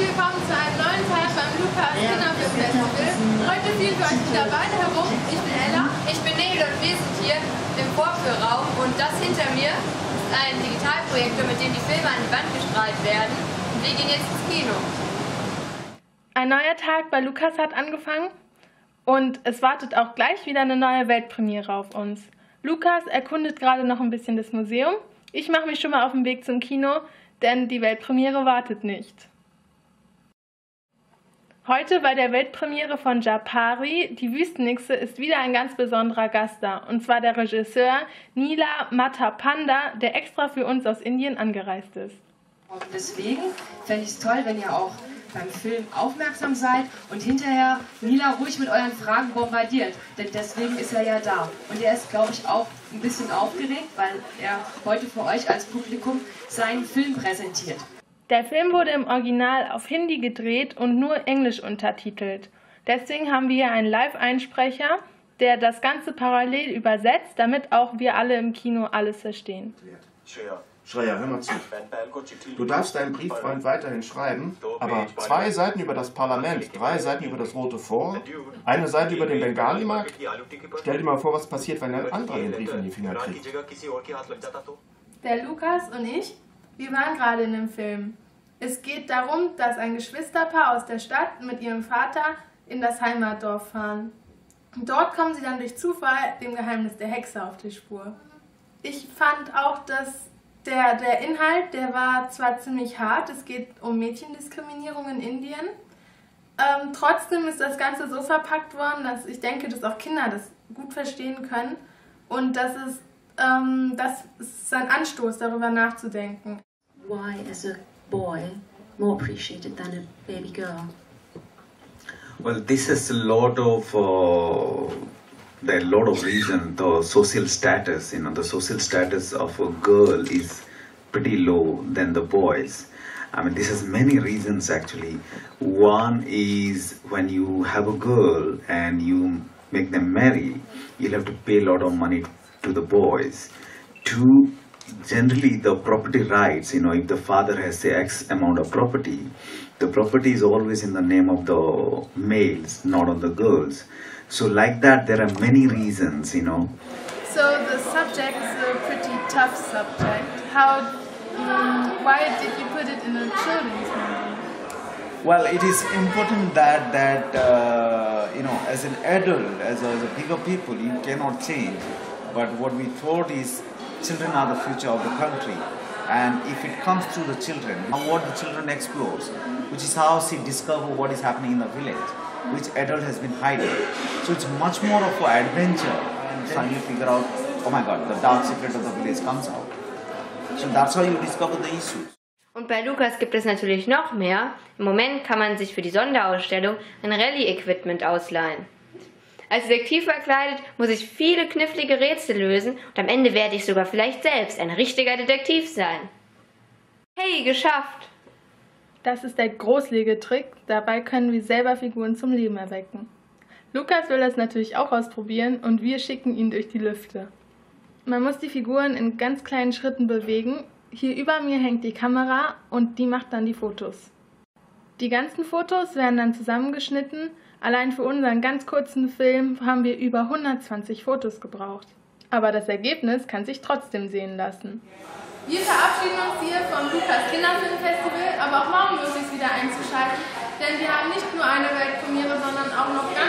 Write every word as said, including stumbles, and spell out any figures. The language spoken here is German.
herzlich willkommen zu einem neuen Tag beim Lukas Kinderfilmfestival. Heute führen wir euch wieder beide herum. Ich bin Ella. Ich bin Nele und wir sind hier im Vorführraum und das hinter mir ist ein Digitalprojektor, mit dem die Filme an die Wand gestrahlt werden. Und wir gehen jetzt ins Kino. Ein neuer Tag bei Lukas hat angefangen und es wartet auch gleich wieder eine neue Weltpremiere auf uns. Lukas erkundet gerade noch ein bisschen das Museum. Ich mache mich schon mal auf den Weg zum Kino, denn die Weltpremiere wartet nicht. Heute bei der Weltpremiere von Japari, die Wüstennixe, ist wieder ein ganz besonderer Gast da. Und zwar der Regisseur Nila Mathapanda, der extra für uns aus Indien angereist ist. Und deswegen fände ich es toll, wenn ihr auch beim Film aufmerksam seid und hinterher Nila ruhig mit euren Fragen bombardiert. Denn deswegen ist er ja da. Und er ist, glaube ich, auch ein bisschen aufgeregt, weil er heute für euch als Publikum seinen Film präsentiert. Der Film wurde im Original auf Hindi gedreht und nur Englisch untertitelt. Deswegen haben wir hier einen Live-Einsprecher, der das Ganze parallel übersetzt, damit auch wir alle im Kino alles verstehen. Shreya, hör mal zu. Du darfst deinem Brieffreund weiterhin schreiben, aber zwei Seiten über das Parlament, drei Seiten über das Rote Fort, eine Seite über den Bengali-Markt. Stell dir mal vor, was passiert, wenn ein anderer den Brief in die Finger kriegt. Der Lukas und ich, wir waren gerade in dem Film. Es geht darum, dass ein Geschwisterpaar aus der Stadt mit ihrem Vater in das Heimatdorf fahren. Dort kommen sie dann durch Zufall dem Geheimnis der Hexe auf die Spur. Ich fand auch, dass Der, der Inhalt, der war zwar ziemlich hart, es geht um Mädchendiskriminierung in Indien, ähm, trotzdem ist das Ganze so verpackt worden, dass ich denke, dass auch Kinder das gut verstehen können und das ist, ähm, das ist ein Anstoß, darüber nachzudenken. Why is a boy more appreciated than a baby girl? Well, this is a lot of uh... There are a lot of reasons. The social status, you know, the social status of a girl is pretty low than the boys. I mean, this has many reasons actually. One is when you have a girl and you make them marry, you'll have to pay a lot of money to the boys. Two, generally the property rights, you know, if the father has say X amount of property, the property is always in the name of the males, not on the girls. So like that, there are many reasons, you know. So the subject is a pretty tough subject. How, um, why did you put it in a children's movie? Well, it is important that, that uh, you know, as an adult, as a, as a bigger people, you cannot change. But what we thought is, children are the future of the country. And if it comes through the children, what the children explores, which is how she discovers what is happening in the village, which adult has been hiding. So it's much more of an adventure and suddenly figure out, oh my god, the dark secret of the village comes out. So that's how you discover the issues. Und bei Lukas gibt es natürlich noch mehr. Im Moment kann man sich für die Sonderausstellung ein Rallye-Equipment ausleihen. Als Detektiv verkleidet muss ich viele knifflige Rätsel lösen und am Ende werde ich sogar vielleicht selbst ein richtiger Detektiv sein. Hey, geschafft! Das ist der Großlegetrick, dabei können wir selber Figuren zum Leben erwecken. Lukas will das natürlich auch ausprobieren und wir schicken ihn durch die Lüfte. Man muss die Figuren in ganz kleinen Schritten bewegen. Hier über mir hängt die Kamera und die macht dann die Fotos. Die ganzen Fotos werden dann zusammengeschnitten. Allein für unseren ganz kurzen Film haben wir über hundertzwanzig Fotos gebraucht. Aber das Ergebnis kann sich trotzdem sehen lassen. Wir verabschieden uns hier vom Lukas Kinderfilmfestival, aber auch morgen lohnt es sich wieder einzuschalten, denn wir haben nicht nur eine Weltpremiere, sondern auch noch ganz